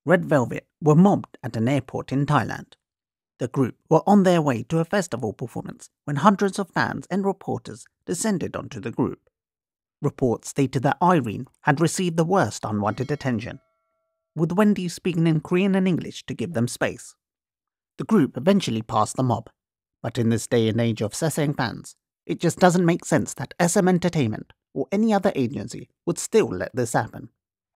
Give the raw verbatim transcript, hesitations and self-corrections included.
Red Velvet were mobbed at an airport in Thailand. The group were on their way to a festival performance when hundreds of fans and reporters descended onto the group. Reports stated that Irene had received the worst unwanted attention, with Wendy speaking in Korean and English to give them space. The group eventually passed the mob, but in this day and age of censoring fans, it just doesn't make sense that S M Entertainment or any other agency would still let this happen.